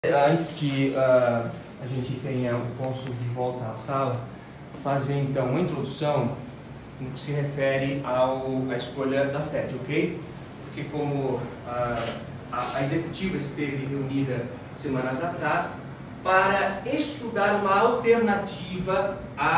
Antes que a gente tenha o cônsul de volta à sala, fazer então uma introdução no que se refere à escolha da sede, ok? Porque como a executiva esteve reunida semanas atrás para estudar uma alternativa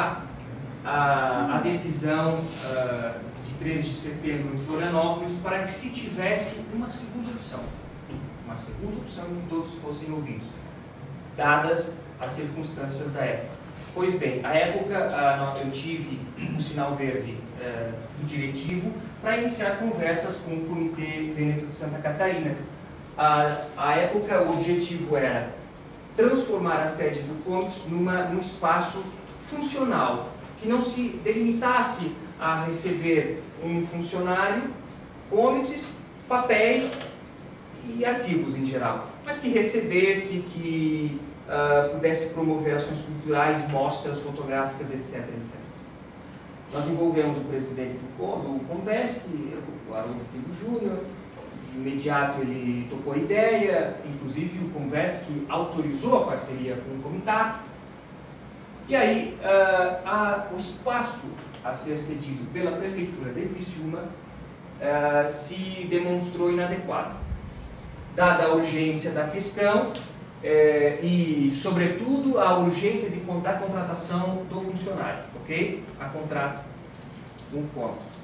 à decisão de 13 de setembro em Florianópolis, para que se tivesse uma segunda opção. Uma segunda opção em que todos fossem ouvidos, dadas as circunstâncias da época. Pois bem, à época eu tive um sinal verde do diretivo para iniciar conversas com o Comitê Vêneto de Santa Catarina. À época, o objetivo era transformar a sede do COMITES num espaço funcional, que não se delimitasse a receber um funcionário, COMITES, papéis e arquivos em geral, mas que recebesse, que pudesse promover ações culturais, mostras fotográficas, etc, etc. Nós envolvemos o presidente do Convesc, o Haroldo Filho Júnior. De imediato ele tocou a ideia, inclusive o Convesc autorizou a parceria com o Comitato. E aí o espaço a ser cedido pela Prefeitura de Criciúma se demonstrou inadequado, dada a urgência da questão e, sobretudo, a urgência da contratação do funcionário, ok? A contrato com o COMITES.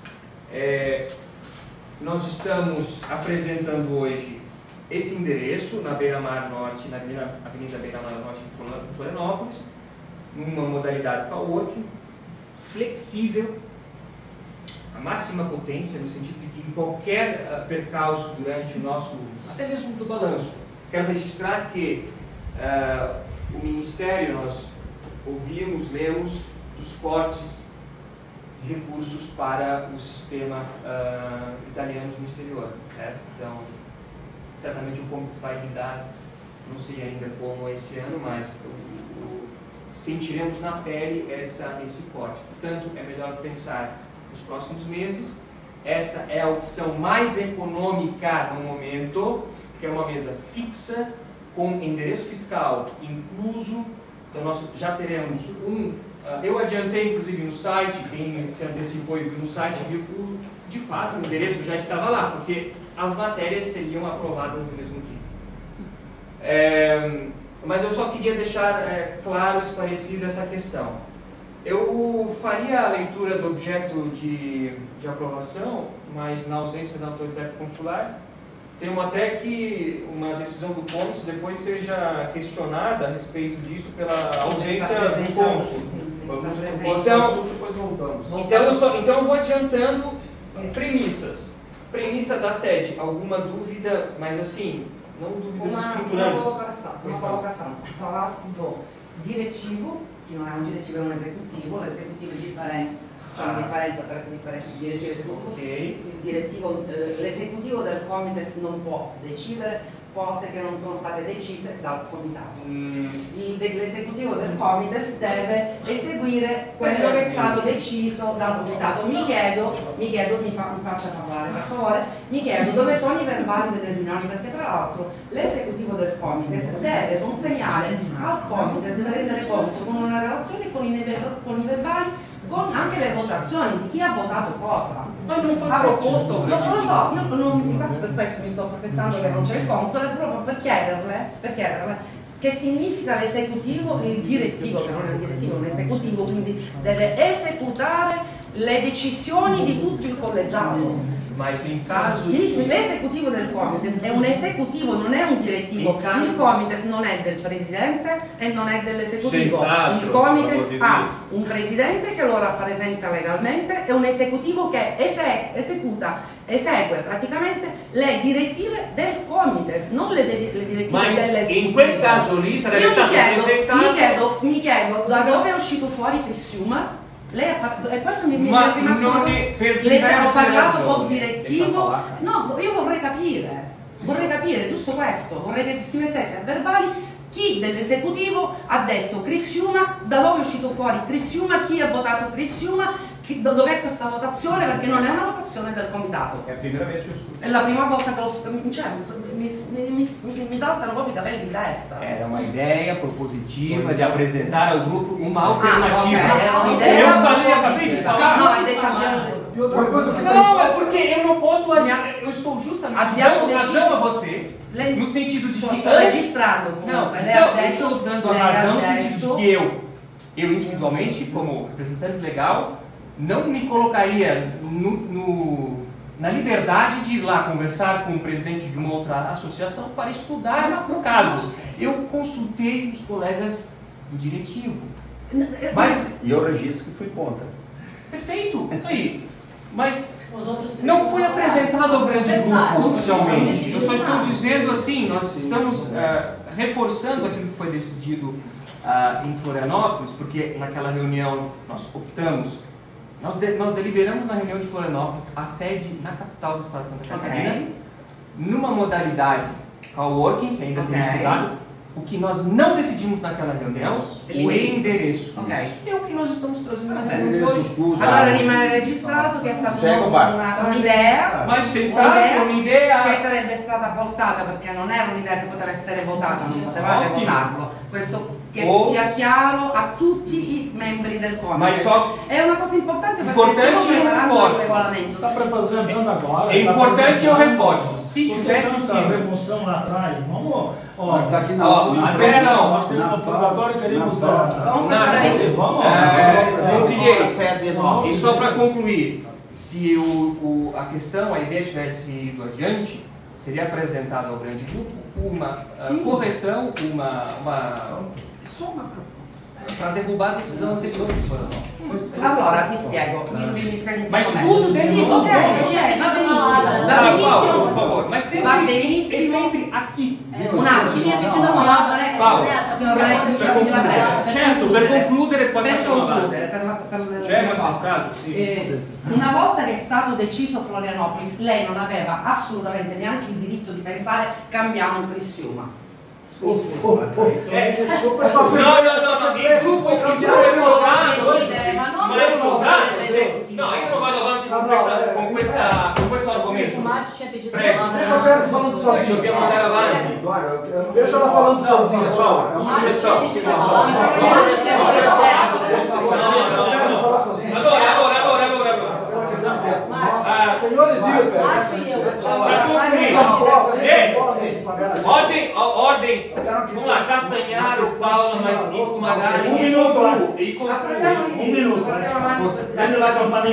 Nós estamos apresentando hoje esse endereço na Beira-Mar Norte, na Avenida Beira-Mar Norte em Florianópolis, numa modalidade coworking, flexível, a máxima potência, no sentido de que em qualquer percalço durante o nosso, até mesmo do balanço, quero registrar que o Ministério, nós ouvimos, lemos dos cortes de recursos para o sistema italiano no exterior, certo? Então, certamente o COMITES vai lidar, não sei ainda como esse ano, mas sentiremos na pele esse corte. Portanto, é melhor pensar nos próximos meses. Essa é a opção mais econômica no momento, que é uma mesa fixa, com endereço fiscal incluso. Então nós já teremos eu adiantei inclusive no site, quem se antecipou e viu no site viu que de fato o endereço já estava lá, porque as matérias seriam aprovadas no mesmo dia. Mas eu só queria deixar claro, esclarecida essa questão. Eu faria a leitura do objeto de aprovação, mas na ausência da autoridade consular, temo até que uma decisão do cônsul depois seja questionada a respeito disso pela ausência do cônsul. Depois voltamos. Então eu vou adiantando premissas. Premissa da sede, alguma dúvida, mas assim, não dúvidas estruturantes. Uma colocação. Falasse do diretivo, que non è un diretivo, è un esecutivo. L'esecutivo è differenza, c'è una differenza tra direttivo e esecutivo. L'esecutivo del Comites non può decidere cose che non sono state decise dal comitato. L'esecutivo del Comites deve eseguire quello che è stato deciso dal comitato. Mi faccia parlare per favore, mi chiedo dove sono i verbali delle riunioni, perché tra l'altro l'esecutivo del Comites deve consegnare al Comites, deve rendere conto con una relazione con i verbali, con anche le votazioni di chi ha votato cosa. Poi non fa proposta. Non lo so, infatti per questo mi sto approfittando che non c'è il console, proprio per chiederle che significa l'esecutivo, il direttivo, che non è un direttivo, è un esecutivo, quindi deve esecutare le decisioni di tutto il collegiato. Mas in caso l'esecutivo del Comites è un esecutivo, non è un direttivo. Il Comites non è del presidente e non è dell'esecutivo. Il Comites ha un presidente che lo rappresenta legalmente e un esecutivo che esegue praticamente le direttive del Comites, non le direttive dell'esecutivo. In quel caso lì sarebbe stato presentato. Mi chiedo da dove è uscito fuori Criciúma. Lei e questo mi è rimasto. Lei ha parlato col direttivo. No, io vorrei capire giusto questo, vorrei che si mettesse a verbali chi dell'esecutivo ha detto Criciúma, da dove è uscito fuori Criciúma, chi ha votato Criciúma, dov'è questa votazione? Perché non è una votazione del comitato. È la prima vez che lo scuso. È la prima volta che lo cioè, mi saltano proprio i capelli in testa. Era uma ideia propositiva de apresentar ao grupo uma alternativa. Era uma ideia eu falei, acabei de falar. Não, a ideia cambiando. E outra coisa que Não, é porque eu não posso agir. Eu estou justamente dando razão a você. No sentido de que Estou registrado. Não, então eu estou dando a razão no sentido de que eu individualmente, como representante legal, não me colocaria na liberdade de ir lá conversar com o presidente de uma outra associação para estudar casos. Eu consultei os colegas do diretivo. Mas, e eu registro que fui contra. Perfeito, aí. Mas não foi apresentado ao grande grupo oficialmente. Eu só estou dizendo assim, nós estamos reforçando aquilo que foi decidido em Florianópolis, porque naquela reunião nós optamos, nós deliberamos na reunião de Florianópolis a sede na capital do estado de Santa Catarina, numa modalidade coworking, que ainda será estudado. O que nós não decidimos naquela reunião, o endereço. É o que nós estamos trazendo na reunião de hoje. Allora rimane registrato che è stata un'idea, ma senz'altro un'idea che sarebbe stata portata, perché non era un'idea che poteva essere votata, non potevate votarlo. Questo che sia chiaro a tutti i membri del comitato. È una cosa importante perché stiamo preparando il regolamento. Está apresentando agora. É importante o reforço. Se tivesse sido remoção lá atrás, vamos. Tá aqui na atenção. Nós temos um purgatório e queremos usar. Vamos para isso. E só para concluir, se a questão, a ideia tivesse ido adiante, seria apresentada ao grande grupo uma correção, para derrubar a decisão anterior de Florianópolis. Allora, mi spiego. Mas tudo dentro do va benissimo. Paulo, por favor. Mas sempre, va benissimo. é sempre aqui. Un attimo, Certo, per concludere poi passiamo avanti. Per ma senz'altro, sì. Una volta che è stato deciso Florianópolis, lei non aveva assolutamente neanche il diritto di pensare cambiamo il Criciúma. No, il gruppo è decidere, ma non no, io non vado avanti con questo argomento. Deixa eu ver falando sozinho. Dobbiamo andare avanti. Deixa ela falando sozinha, pessoal. É uma sugestão. Allora. Senhor Edil, Ordem. Vamos lá, Castanhar, Paula, mas em Fumagalli. Um minuto lá. E Um minuto. Dá-me lá a campainha.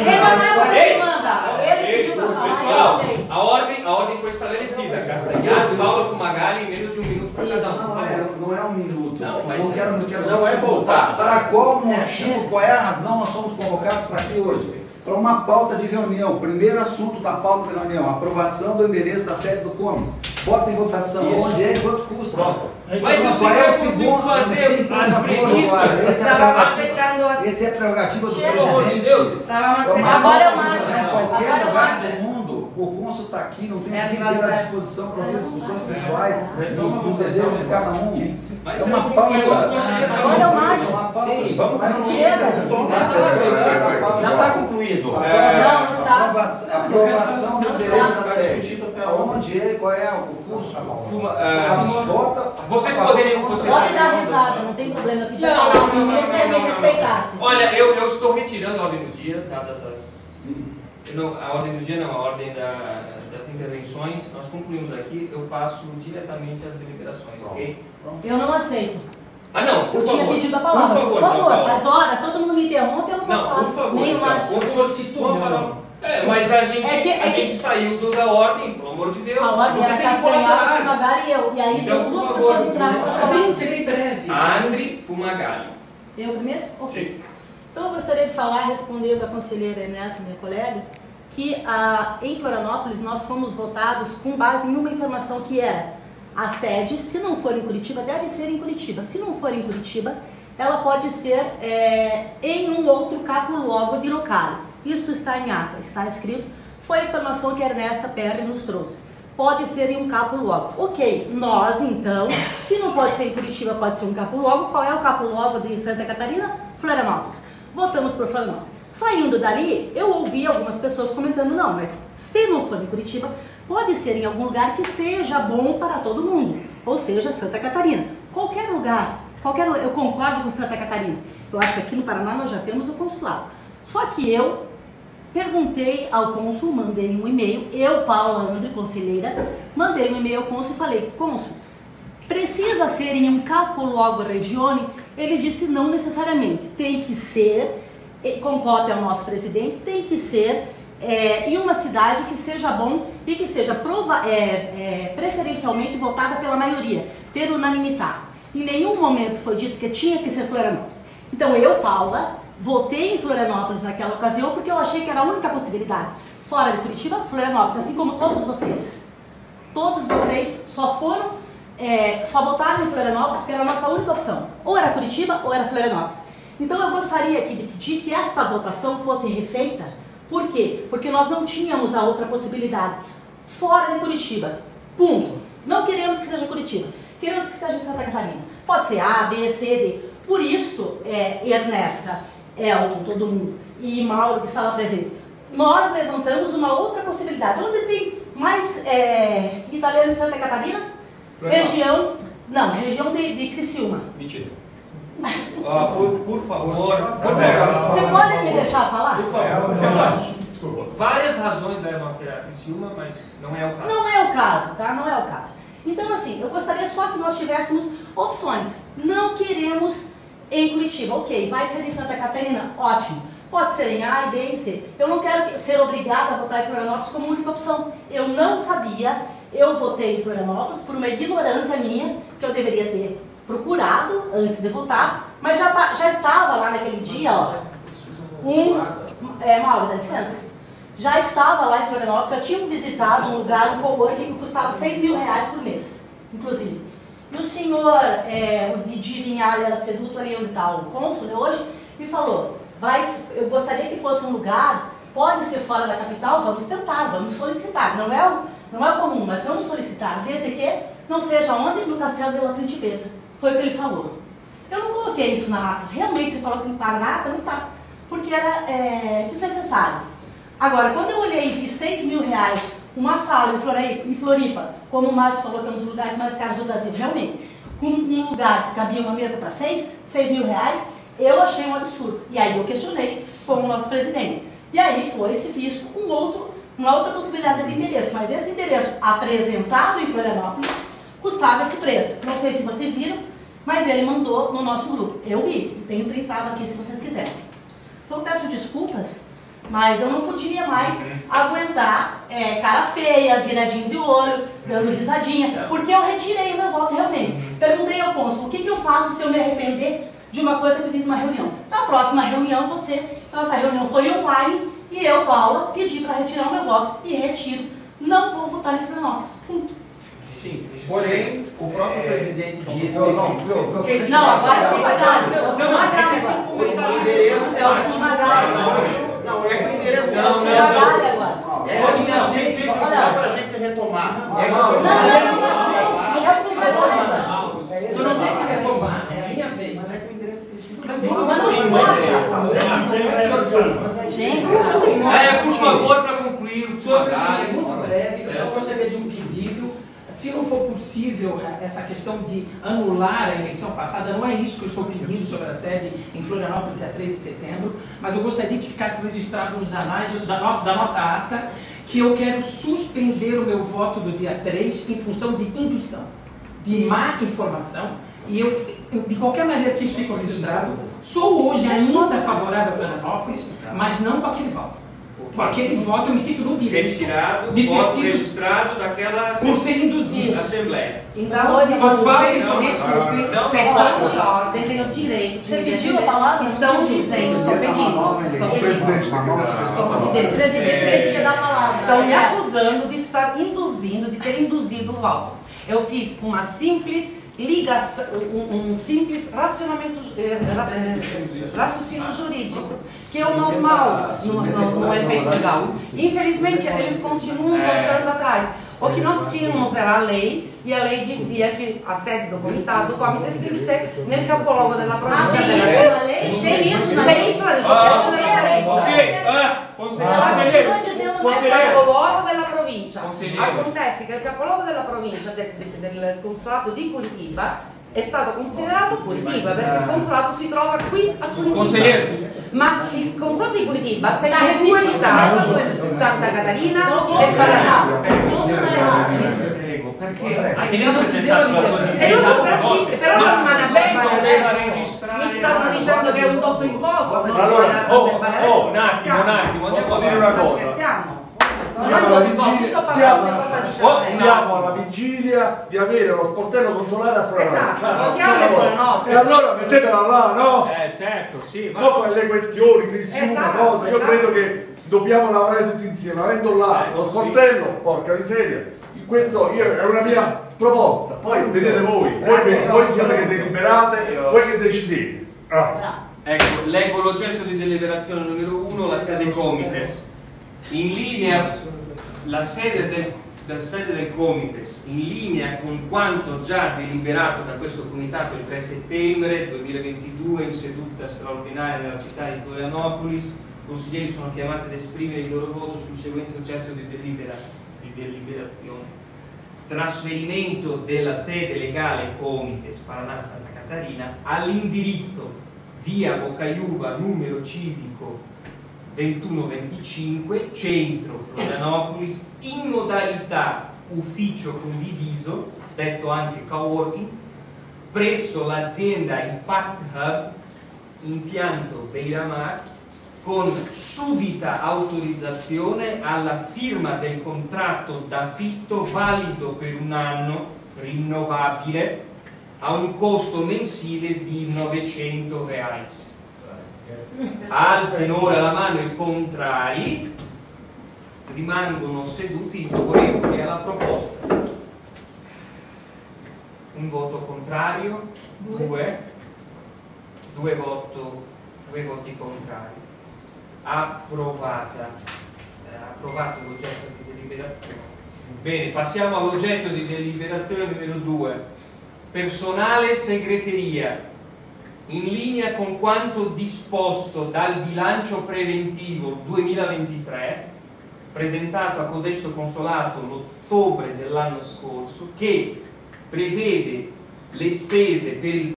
Pessoal, a ordem foi estabelecida. Castanhar, Paula, Fumagalli, em menos de um minuto para cada um. Não é um minuto. Não, mas não é voltar. Para qual motivo, qual é a razão nós somos convocados para aqui hoje? Para uma pauta de reunião. O primeiro assunto da pauta de reunião, aprovação do endereço da sede do Comes. Bota em votação. Isso. Onde é e quanto custa? Mas eu sei que eu consigo fazer as premissas. Esse é a prerrogativa do Pelo amor de presidente. Deus. Agora eu acho. Em qualquer lugar do mundo, o cônsul está aqui, não tem o que ter à disposição para ouvir discussões pessoais, dos desejos de cada um. Mas É uma pauta. Agora eu acho. Uma pauta. Mas não precisa de todo já está concluído. Não está. Aprovação do endereço da sede. Onde é, qual é o custo? Vocês poderiam... Pode dar risada, não tem problema. Eu pedir Não, a palavra, se você me respeitasse. Olha, eu estou retirando a ordem do dia, dadas as... Não, a ordem do dia não, a ordem das intervenções. Nós concluímos aqui, eu passo diretamente às deliberações, ok? Eu não aceito. Ah, não, por eu favor. tinha pedido a palavra. Por favor, faz horas, todo mundo me interrompe, eu não posso falar. Não, por favor. Nem Então, mais. solicitou a palavra. Mas a gente saiu da ordem, pelo amor de Deus. A ordem Você era tem que Castanhar, colaborar. Fumagalli e eu. E aí Então, deu duas por pessoas favor, entraram. Serei breve. Andri Fumagalli. Eu primeiro? Ok. Sim. Então eu gostaria de falar, respondendo a conselheira Ernesto, minha colega, que em Florianópolis nós fomos votados com base em uma informação que era a sede, se não for em Curitiba, deve ser em Curitiba. Se não for em Curitiba, ela pode ser em um outro capoluogo de local. Isto está em ata, está escrito. Foi a informação que a Ernesta Perry nos trouxe. Pode ser em um capoluogo. Ok, nós então, se não pode ser em Curitiba, pode ser um capoluogo. Qual é o capoluogo de Santa Catarina? Florianópolis. Votamos por Florianópolis. Saindo dali, eu ouvi algumas pessoas comentando, não, mas se não for em Curitiba, pode ser em algum lugar que seja bom para todo mundo, ou seja, Santa Catarina. Qualquer lugar, eu concordo com Santa Catarina. Eu acho que aqui no Paraná nós já temos o consulado. Só que eu perguntei ao cônsul, mandei um e-mail, eu, Paula André, conselheira, mandei um e-mail ao cônsul e falei, cônsul, precisa ser em um capoluogo regione? Ele disse, não necessariamente, tem que ser, com cópia ao nosso presidente, tem que ser em uma cidade que seja bom e que seja preferencialmente votada pela maioria, per unanimidade. Em nenhum momento foi dito que tinha que ser Florianópolis. Então eu, Paula, votei em Florianópolis naquela ocasião porque eu achei que era a única possibilidade. Fora de Curitiba, Florianópolis, assim como todos vocês. Todos vocês só votaram em Florianópolis porque era a nossa única opção. Ou era Curitiba ou era Florianópolis. Então eu gostaria aqui de pedir que esta votação fosse refeita. Por quê? Porque nós não tínhamos a outra possibilidade. Fora de Curitiba. Ponto. Não queremos que seja Curitiba. Queremos que seja Santa Catarina. Pode ser A, B, C, D. Por isso, Ernesta, Elton, todo mundo, e Mauro que estava presente, nós levantamos uma outra possibilidade. Onde tem mais italianos em Santa Catarina? Região de Criciúma. Mentira. Por favor. Você pode me deixar falar? Por favor. Desculpa. Várias razões levam a Criciúma, mas não é o caso. Não é o caso, tá? Não é o caso. Então, assim, eu gostaria só que nós tivéssemos opções. Não queremos em Curitiba. Ok, vai ser em Santa Catarina? Ótimo. Pode ser em A, B e C. Eu não quero ser obrigada a votar em Florianópolis como única opção. Eu não sabia, eu votei em Florianópolis por uma ignorância minha, que eu deveria ter procurado antes de votar, mas já estava lá naquele dia, ó, Mauro, dá licença? Já estava lá em Florianópolis, já tinham visitado um lugar, um coworking que custava R$6.000 por mês, inclusive. E o senhor, o Didi Vinhal, era seduto ali onde está o cônsul hoje, me falou, eu gostaria que fosse um lugar, pode ser fora da capital, vamos tentar, vamos solicitar. Não é o comum, mas vamos solicitar, desde que não seja onde? No Castelo de la Principessa. Foi o que ele falou. Eu não coloquei isso na ata. Realmente, você falou que não está na ata, não está. Porque era desnecessário. Agora, quando eu olhei e vi R$6.000, uma sala em Floripa, como o Márcio falou, que é um dos lugares mais caros do Brasil, realmente, com um lugar que cabia uma mesa para R$6.000, eu achei um absurdo. E aí eu questionei com o nosso presidente. E aí foi-se visto uma outra possibilidade de endereço. Mas esse endereço apresentado em Florianópolis custava esse preço. Não sei se vocês viram, mas ele mandou no nosso grupo. Eu vi, tenho printado aqui se vocês quiserem. Então eu peço desculpas, mas eu não podia mais aguentar cara feia, viradinho de olho, dando risadinha, porque eu retirei o meu voto realmente. Perguntei ao cônsul, o que eu faço se eu me arrepender de uma coisa que eu fiz numa reunião? Na próxima reunião, nossa reunião foi online, e eu, Paula, pedi para retirar o meu voto, e retiro. Não vou votar em Florianópolis. Ponto. Sim, porém, o próprio presidente disse... Não, agora foi pagado. O endereço... Não, é que o endereço... Não, tem que ser só para a gente retomar. Não é o que Tu não tem que retomar, é a minha vez. Mas é que o endereço mas não por favor, para concluir, senhor presidente, muito breve, eu só gostaria de um pedido. Se não for possível essa questão de anular a eleição passada, não é isso que eu estou pedindo sobre a sede em Florianópolis, dia 3 de setembro, mas eu gostaria que ficasse registrado nos anais da nossa ata que eu quero suspender o meu voto do dia 3 em função de indução, de má informação, e eu, de qualquer maneira que isso fique registrado, sou hoje ainda favorável a Florianópolis, mas não com aquele voto. Com aquele voto eu me sinto no direito retirado, de ter voto sido registrado daquela por ser induzido. Assembleia. Então, desculpe, questão de ordem, tem o direito. Você pediu a palavra? Estão dizendo, estão pedindo. Presidente, dá a palavra. Estão me acusando de estar induzindo, de ter induzido o voto. Eu fiz uma simples ligação, um simples raciocínio jurídico, que é o normal no efeito legal. Infelizmente, eles continuam voltando atrás. O que nós tínhamos era a lei, e a lei dizia que a sede do comitê tem que ser nel capoluogo della provincia. Tem isso na lei? Tem isso na lei. È il capoluogo della provincia. Consigliere. Acontece che il capoluogo della provincia del consolato di Curitiba è stato considerato Curitiba perché il consolato si trova qui a Curitiba. Consigliere. Ma il consolato di Curitiba ha due stati, Santa Catarina e Paraná. Prego, perché non si deve E lo so però non registrare. mi stanno dicendo che è un dotto in fuoco. Allora, un attimo, posso dire una cosa? Scherziamo. Non è Stiamo un alla dotto in fuoco, sto vigilia, parlando di cosa dice stiamo alla vigilia di avere lo sportello consolare a Florano. Esatto, votiamo e buonanotte. E allora mettetela là, no? Certo, sì, ma No, per le questioni, crisione, Esatto, cose. Io esatto. credo che dobbiamo lavorare tutti insieme. Avendo là lo sì. sportello, porca miseria. Questo è una mia proposta. Poi vedete voi. Voi siete che deliberate, voi che decidete. ecco, leggo l'oggetto di deliberazione numero 1, la sede Comites. In linea, la sede del Comites, in linea con quanto già deliberato da questo comitato il 3 settembre 2022 in seduta straordinaria nella città di Florianopolis, i consiglieri sono chiamati ad esprimere il loro voto sul seguente oggetto di deliberazione. Trasferimento della sede legale Comites Paraná Santa Catarina all'indirizzo via Boccaiuva numero civico 2125 centro Florianopolis in modalità ufficio condiviso, detto anche coworking, presso l'azienda Impact Hub impianto Beiramar, con subita autorizzazione alla firma del contratto d'affitto valido per un anno, rinnovabile, a un costo mensile di 900 reais. Alzino ora la mano i contrari, rimangono seduti i favorevoli alla proposta. Un voto contrario, due voti contrari. Approvato l'oggetto di deliberazione. Bene, passiamo all'oggetto di deliberazione numero 2. Personale segreteria. In linea con quanto disposto dal bilancio preventivo 2023 presentato a codesto consolato l'ottobre dell'anno scorso, che prevede le spese per il